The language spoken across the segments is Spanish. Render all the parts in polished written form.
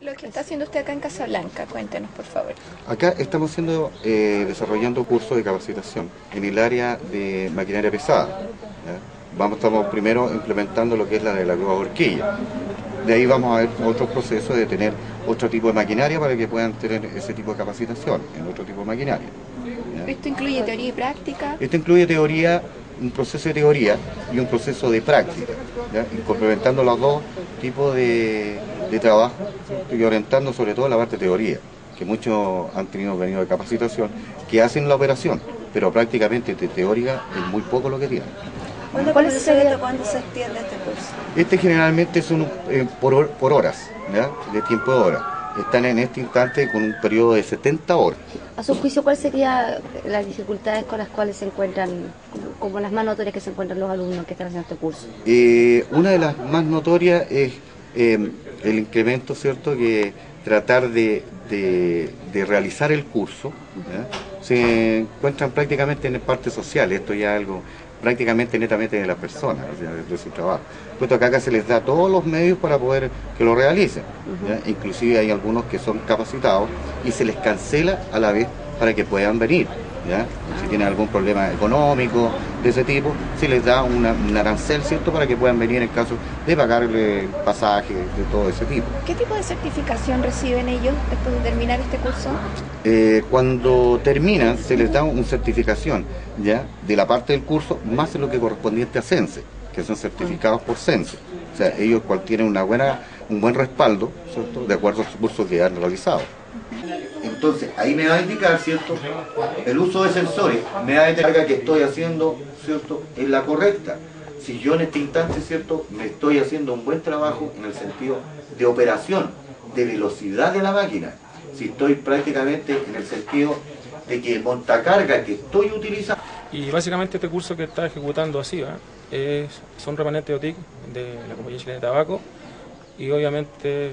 Lo que está haciendo usted acá en Casablanca, cuéntenos por favor. Acá estamos desarrollando cursos de capacitación en el área de maquinaria pesada. ¿Ya? Estamos primero implementando lo que es la de la grúa horquilla. De ahí vamos a ver otros procesos de tener otro tipo de maquinaria para que puedan tener ese tipo de capacitación en otro tipo de maquinaria. ¿Ya? ¿Esto incluye teoría y práctica? Esto incluye teoría, un proceso de teoría y un proceso de práctica, ¿ya? Y complementando los dos tipos de trabajo, ¿cierto? Y orientando sobre todo la parte de teoría, que muchos han venido de capacitación, que hacen la operación, pero prácticamente de teórica es muy poco lo que tienen. ¿Cuándo se extiende este curso? Este generalmente son por horas, ¿ya? De tiempo de hora. Están en este instante con un periodo de 70 horas. A su juicio, ¿cuáles serían las dificultades con las cuales se encuentran, como las más notorias que se encuentran los alumnos que están haciendo este curso? Una de las más notorias es el incremento, ¿cierto?, que tratar de realizar el curso, ¿ya? Se encuentran prácticamente en parte social, esto ya es algo prácticamente netamente de las personas, o sea, de su trabajo. Puesto que acá se les da todos los medios para poder que lo realicen, ¿ya? Inclusive hay algunos que son capacitados y se les cancela a la vez para que puedan venir, ¿ya? Si tienen algún problema económico de ese tipo, se les da un arancel, ¿cierto?, para que puedan venir en caso de pagarle pasaje de todo ese tipo. ¿Qué tipo de certificación reciben ellos después de terminar este curso? Cuando terminan, se les da una certificación, ¿ya?, de la parte del curso, más de lo que correspondiente a CENSE, que son certificados por CENSE. O sea, ellos tienen un buen respaldo, ¿cierto?, de acuerdo a los cursos que han realizado. Entonces, ahí me va a indicar, ¿cierto?, el uso de sensores, me va a indicar que estoy haciendo, ¿cierto?, es la correcta. Si yo en este instante, ¿cierto?, me estoy haciendo un buen trabajo en el sentido de operación, de velocidad de la máquina. Si estoy prácticamente en el sentido de que el montacarga que estoy utilizando. Y básicamente este curso que está ejecutando ASIVA son remanentes de OTIC de la Compañía Chilena de Tabaco, y obviamente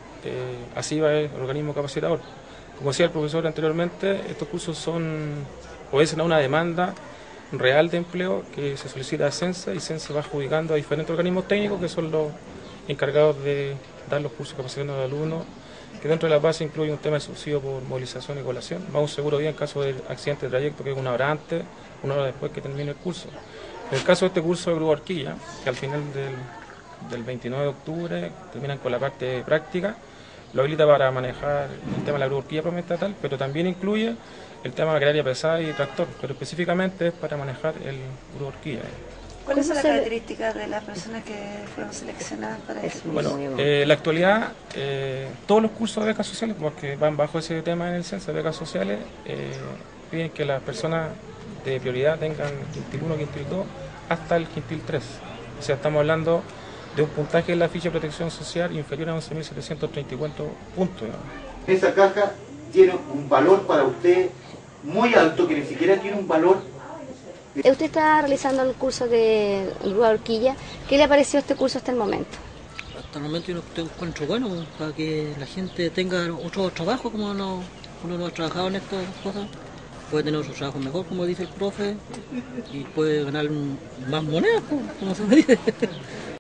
ASIVA es el organismo capacitador. Como decía el profesor anteriormente, estos cursos obedecen a una demanda real de empleo que se solicita a CENSE, y CENSE va adjudicando a diferentes organismos técnicos que son los encargados de dar los cursos de capacitación a los alumnos, que dentro de la base incluye un tema de subsidio por movilización y colación, más un seguro de vida en caso de accidente de trayecto, que es una hora antes, una hora después que termine el curso. En el caso de este curso de grúa horquilla, que al final del 29 de octubre terminan con la parte práctica, lo habilita para manejar el tema de la grúa horquilla propiamente tal, pero también incluye el tema de maquinaria pesada y tractor, pero específicamente es para manejar el grúa horquilla. ¿Cuáles son las características de las personas que fueron seleccionadas para eso? Bueno, en la actualidad, todos los cursos de becas sociales, porque van bajo ese tema en el CENSE, becas sociales, piden que las personas de prioridad tengan quintil 1, quintil 2, hasta el quintil 3. O sea, estamos hablando de un puntaje en la ficha de protección social inferior a 11.734 puntos. Esa caja tiene un valor para usted muy alto, que ni siquiera tiene un valor. Usted está realizando el curso de grúa horquilla. ¿Qué le ha parecido este curso hasta el momento? Hasta el momento yo lo encuentro bueno, para que la gente tenga otro trabajo, como uno no ha trabajado en estas cosas. Puede tener otro trabajo mejor, como dice el profe, y puede ganar más monedas, como se me dice.